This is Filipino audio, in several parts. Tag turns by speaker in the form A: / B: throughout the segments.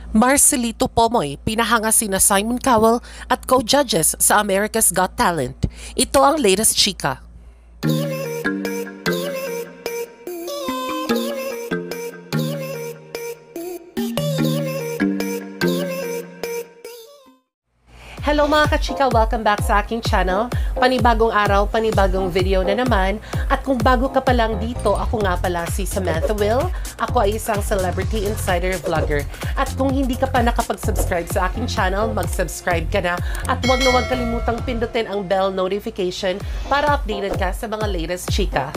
A: Marcelito Pomoy, pinahanga sina Simon Cowell at co-judges sa America's Got Talent. Ito ang latest chika. Hello mga kachika! Welcome back sa aking channel. Panibagong araw, panibagong video na naman. At kung bago ka pa lang dito, ako nga pala si Samantha Will. Ako ay isang celebrity insider vlogger. At kung hindi ka pa nakapag-subscribe sa aking channel, mag-subscribe ka na. At huwag na huwag kalimutang pindutin ang bell notification para updated ka sa mga latest chika.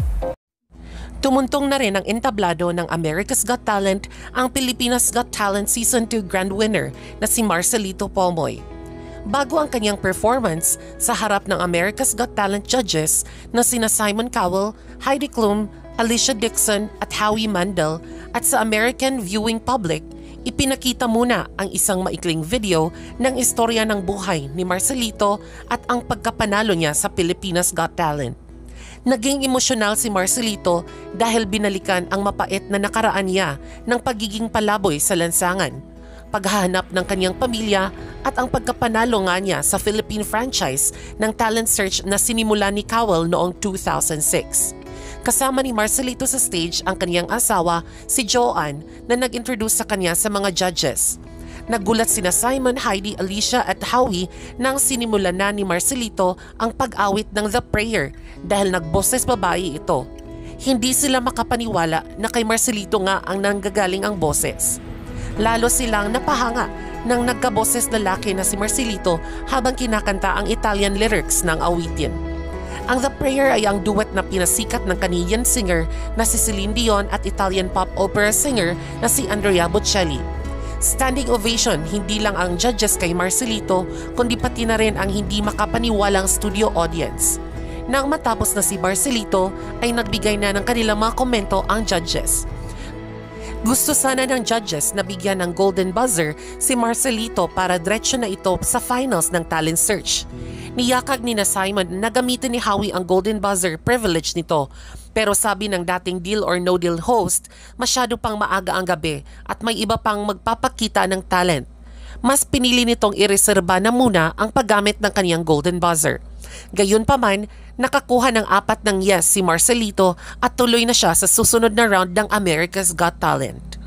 A: Tumuntong na rin ang entablado ng America's Got Talent ang Pilipinas Got Talent Season 2 Grand Winner na si Marcelito Pomoy. Bago ang kanyang performance sa harap ng America's Got Talent judges na sina Simon Cowell, Heidi Klum, Alicia Dixon at Howie Mandel at sa American viewing public, ipinakita muna ang isang maikling video ng istorya ng buhay ni Marcelito at ang pagkapanalo niya sa Pilipinas Got Talent. Naging emosyonal si Marcelito dahil binalikan ang mapait na nakaraan niya ng pagiging palaboy sa lansangan, paghahanap ng kanyang pamilya at ang pagkapanalo nga niya sa Philippine franchise ng talent search na sinimula ni Cowell noong 2006. Kasama ni Marcelito sa stage ang kanyang asawa, si Joanne, na nag-introduce sa kanya sa mga judges. Nagulat sina Simon, Heidi, Alicia at Howie nang sinimulan na ni Marcelito ang pag-awit ng The Prayer dahil nagboses babae ito. Hindi sila makapaniwala na kay Marcelito nga ang nanggagaling ang boses. Lalo silang napahanga nang nagkaboses lalaki na si Marcelito habang kinakanta ang Italian lyrics ng awitin. Ang The Prayer ay ang duet na pinasikat ng Canadian singer na si Celine Dion at Italian pop opera singer na si Andrea Bocelli. Standing ovation hindi lang ang judges kay Marcelito kundi pati na rin ang hindi makapaniwalang studio audience. Nang matapos na si Marcelito ay nagbigay na ng kanilang mga komento ang judges. Gusto sana ng judges na bigyan ng golden buzzer si Marcelito para diretso na ito sa finals ng talent search. Niyakag ni na Simon na gamitin ni Howie ang golden buzzer privilege nito, pero sabi ng dating Deal or No Deal host, masyado pang maaga ang gabi at may iba pang magpapakita ng talent. Mas pinili nitong ireserba na muna ang paggamit ng kaniyang golden buzzer. Gayunpaman, nakakuha ng 4 ng yes si Marcelito at tuloy na siya sa susunod na round ng America's Got Talent.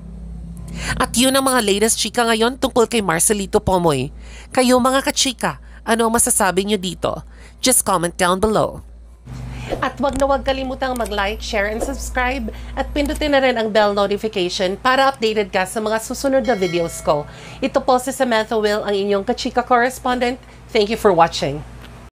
A: At yun ang mga latest chika ngayon tungkol kay Marcelito Pomoy. Kayo mga kachika, ano ang masasabi nyo dito? Just comment down below. At wag na wag kalimutang mag-like, share, and subscribe at pindutin na rin ang bell notification para updated ka sa mga susunod na videos ko. Ito po si Samantha Will, ang inyong kachika correspondent. Thank you for watching.